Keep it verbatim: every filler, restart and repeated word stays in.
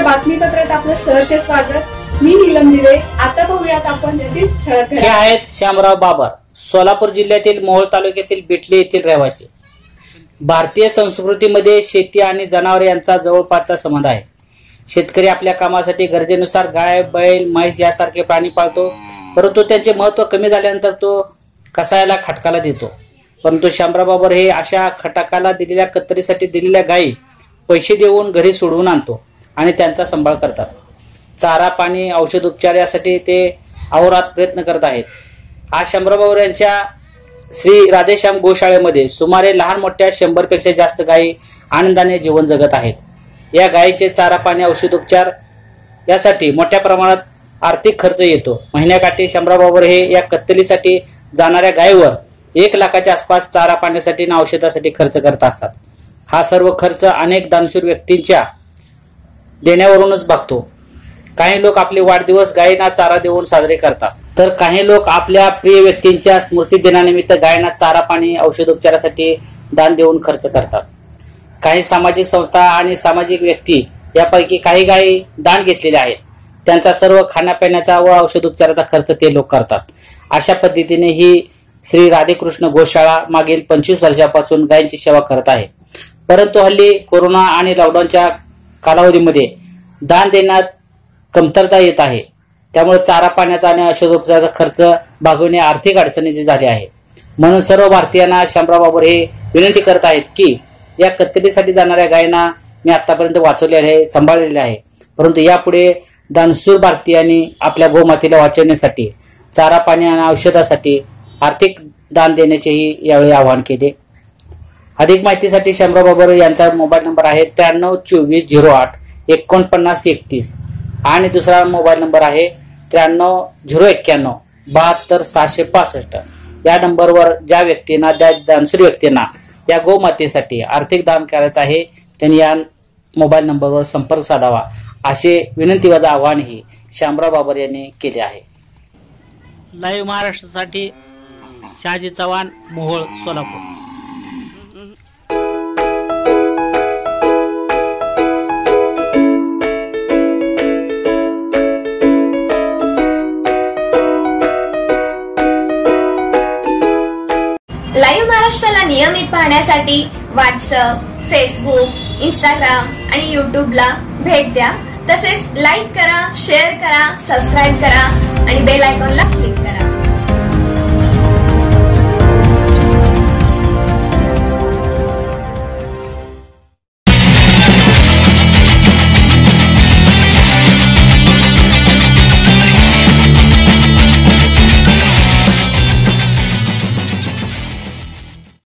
बातमीपत्रात आपलं सहर्ष स्वागत। मी नीलम दिवे। आता पाहूयात आपण यातील ठळक हे आहेत शामराव बाबर, सोलापूर जिल्ह्यातील मोहोळ तालुक्यातील बेटले येथील रहिवासी। भारतीय संस्कृतीमध्ये शेती आणि जनावरे यांचा जवळपासचा संबंध आहे। शेतकरी आपल्या कामासाठी गरजेनुसार गाय, बैल, म्हैस यासारखे प्राणी पाळतो, परंतु त्यांचे महत्त्व कमी झाल्यानंतर तो कसायाला खटकाला देतो। परंतु शामराव बाबर हे अशा खटकाला दिलेल्या कत्तरीसाठी दिलेल्या गायी पैसे देऊन घरी सोडवून आणतो आणि त्यांचा सांभाळ करतात। चारा, पाणी, औषध उपचार यासाठी ते अहोरात्र प्रयत्न करत आहेत। आज शामराव बाबर यांच्या श्री राधेश्याम गोशाळेमध्ये सुमारे लहान मोठ्या शंभर पेक्षा जास्त गायी आनंदाने जीवन जगत आहेत। या गायीचे चारा, पाणी, औषध उपचार यासाठी मोठ्या प्रमाणात आर्थिक खर्च येतो। महिन्याकाठी शामराव बाबर हे या कत्तलीसाठी जाणाऱ्या गायीवर एक लाखाच्या आसपास चारा, पाण्यासाठी आणि औषधासाठी खर्च करत असतात। हा सर्व खर्च अनेक दानशूर व्यक्तींच्या देण्यावरूनच भागतो। काही लोक आपले वाढदिवस गायींना चारा देऊन साजरे करतात, तर काही लोक आपल्या प्रिय व्यक्तींच्या स्मृती दिनानिमित्त गायींना चारा, पाणी, औषधोपचारासाठी दान देऊन खर्च करतात। काही सामाजिक संस्था आणि सामाजिक व्यक्ती यापैकी काही गायी दान घेतलेले आहेत, त्यांचा सर्व खाण्यापिण्याचा व औषधोपचाराचा खर्च ते लोक करतात। अशा पद्धतीने ही श्री राधेकृष्ण गोशाळा मागील पंचवीस वर्षापासून गायींची सेवा करत आहे। परंतु हल्ली कोरोना आणि लॉकडाऊनच्या कालावधीमध्ये दान देण्यात कमतरता येत आहे, त्यामुळे चारा, पाण्याचा आणि औषधोपचाराचा खर्च भागविणे आर्थिक अडचणीचे झाले आहे। म्हणून सर्व भारतीयांना शामराव बाबर हे विनंती करत आहेत की या कत्तलीसाठी जाणाऱ्या गायींना मी आतापर्यंत वाचवलेले आहे, सांभाळलेले आहे, परंतु यापुढे दानशूर भारतीयांनी आपल्या गोमातेला वाचवण्यासाठी चारा, पाणी आणि औषधासाठी आर्थिक दान देण्याचेही यावेळी आवाहन केले। अधिक माहितीसाठी शामराव बाबर यांचा मोबाईल नंबर आहे त्र्याण्णव चोवीस झिरो आठ एकोणपन्नास एकतीस आणि दुसरा मोबाईल नंबर आहे त्र्याण्णव झिरो एक्क्याण्णव बहात्तर सहाशे पासष्ट। या नंबरवर ज्या व्यक्तींना, त्या दानशूर व्यक्तींना या गोमातेसाठी आर्थिक दान करायचं आहे त्यांनी या मोबाईल नंबरवर संपर्क साधावा, असे विनंतीवजा आवाहनही शामराव बाबर यांनी केले आहे। लाईव्ह महाराष्ट्रासाठी शहाजी चव्हाण, मोहोळ, सोलापूर। लाईव्ह महाराष्ट्राला नियमित पाहण्यासाठी व्हॉट्सअप, फेसबुक, इंस्टाग्राम आणि युट्यूबला भेट द्या। तसेच लाईक करा, शेअर करा, सबस्क्राईब करा आणि बेल आयकॉनला क्लिक करा।